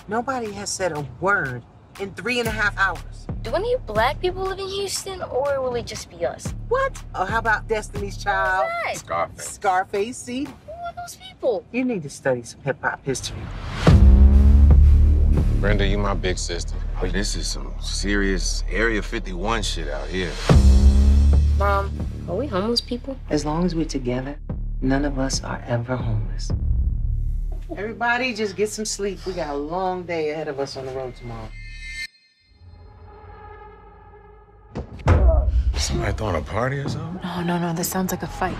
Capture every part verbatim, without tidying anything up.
Nobody has said a word in three and a half hours. Do any black people live in Houston, or will it just be us? What? Oh, how about Destiny's Child? Who's that? Scarface. Scarface, see? Who are those people? You need to study some hip-hop history. Brenda, you my big sister. Oh, this is some serious Area fifty-one shit out here. Mom, are we homeless people? As long as we're together, none of us are ever homeless. Everybody just get some sleep. We got a long day ahead of us on the road tomorrow. Somebody throwing a party or something? No, no, no, this sounds like a fight.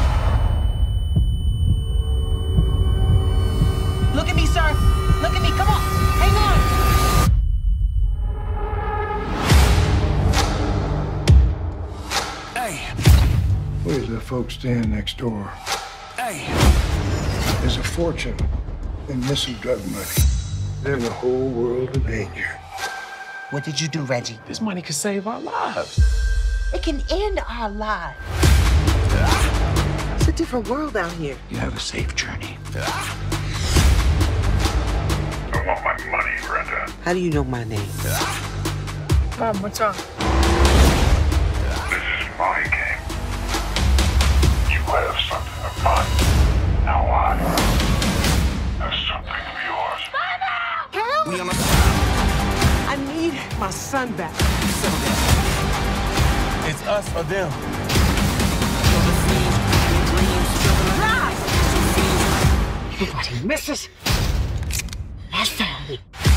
Look at me, sir. Look at me. Come on. Hang on. Hey. Where's the folks staying next door? Hey. There's a fortune in missing drug money. They're in a whole world of danger. What did you do, Reggie? This money could save our lives. It can end our lives. It's a different world out here. You have a safe journey. I want my money, Brenda. How do you know my name? Mom, what's wrong? This is my game. You have something of mine. Now I have something of yours. Help! We on the... I need my son back. It's us or them. Nobody misses my family.